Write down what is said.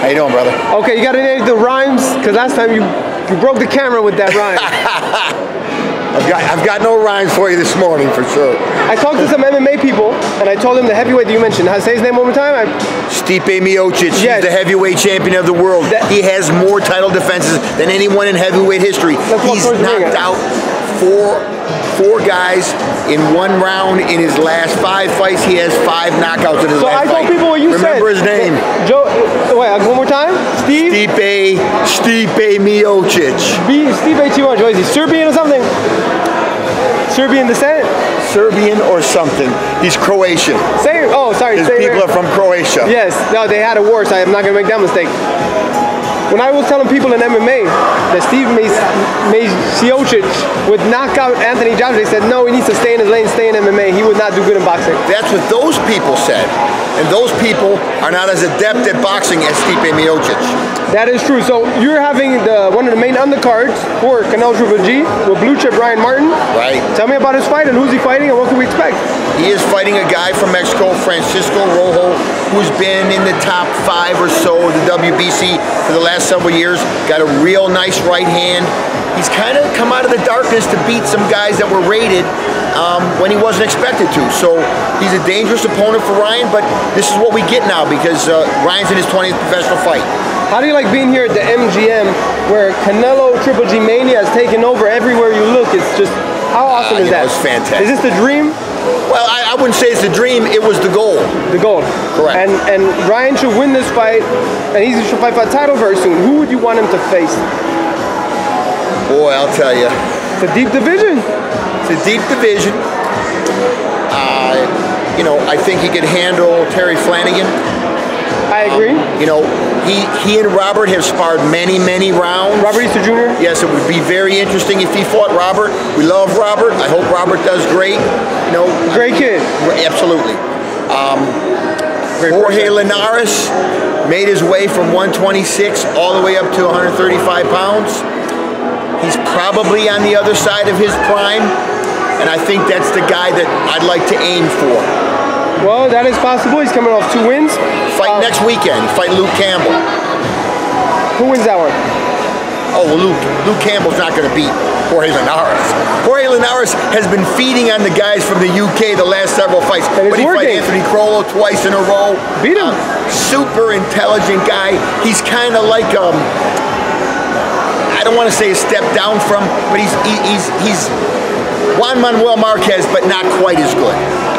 you doing, brother? Okay, you got any of the rhymes? Because last time you broke the camera with that rhyme. I've got no rhymes for you this morning, for sure. I talked to some MMA people, and I told them the heavyweight that you mentioned. Say his name one more time. Stipe Miocic. Yes. He's the heavyweight champion of the world. He has more title defenses than anyone in heavyweight history. He's knocked out four guys in one round in his last 5 fights. He has 5 knockouts in his last fight. So I told people what you said. Remember his name. Joe, wait, one more time? Stipe Miocic. Stipe Miocic. What is he, Serbian or something? Serbian descent? Serbian or something. He's Croatian. Sorry. His people are from Croatia. Yes. No, they had a war, so I'm not going to make that mistake. When I was telling people in MMA that Steve Miocic would knock out Anthony Joshua, they said, no, he needs to stay in his lane, stay in MMA. He would not do good in boxing. That's what those people said. And those people are not as adept at boxing as Stipe Miocic. That is true. So you're having one of the main undercards for Canelo Triple G with Blue Chip Ryan Martin. Right. Tell me about his fight and who's he fighting and what can we expect? He is fighting a guy from Mexico, Francisco Rojo, who's been in the top 5 or so of the WBC for the last several years. Got a real nice right hand. He's kind of come out of the darkness to beat some guys that were rated when he wasn't expected to. So he's a dangerous opponent for Ryan, but this is what we get now because Ryan's in his 20th professional fight. How do you like being here at the MGM where Canelo Triple G Mania has taken over everywhere you look? It's just, how awesome is that? It's fantastic. Is this the dream? Well, I wouldn't say it's the dream, it was the goal. The goal. Correct. And Ryan should win this fight, and he should fight for a title very soon. Who would you want him to face? Boy, I'll tell you. It's a deep division. It's a deep division. You know, I think he could handle Terry Flanagan. I agree. You know, he and Robert have sparred many rounds. Robert Easter Jr.? Yes, it would be very interesting if he fought Robert. We love Robert. I hope Robert does great. You know, great kid. Absolutely. Jorge Linares made his way from 126 all the way up to 135 pounds. He's probably on the other side of his prime, and I think that's the guy that I'd like to aim for. Well, that is possible. He's coming off 2 wins. Fight next weekend. Fight Luke Campbell. Who wins that one? Oh, well, Luke Campbell's not going to beat Jorge Linares. Jorge Linares has been feeding on the guys from the UK the last several fights. But he fought Anthony Crollo twice in a row. Beat him. Super intelligent guy. He's kind of like I don't want to say a step down from, but he's Juan Manuel Marquez, but not quite as good.